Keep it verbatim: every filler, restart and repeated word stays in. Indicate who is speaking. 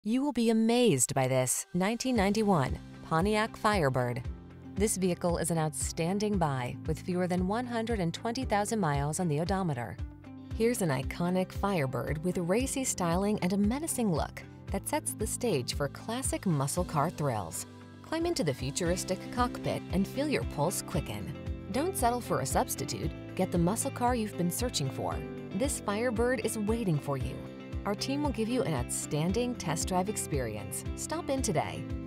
Speaker 1: You will be amazed by this nineteen ninety-one Pontiac Firebird. This vehicle is an outstanding buy with fewer than one hundred twenty thousand miles on the odometer. Here's an iconic Firebird with racy styling and a menacing look that sets the stage for classic muscle car thrills. Climb into the futuristic cockpit and feel your pulse quicken. Don't settle for a substitute. Get the muscle car you've been searching for. This Firebird is waiting for you. Our team will give you an outstanding test drive experience. Stop in today.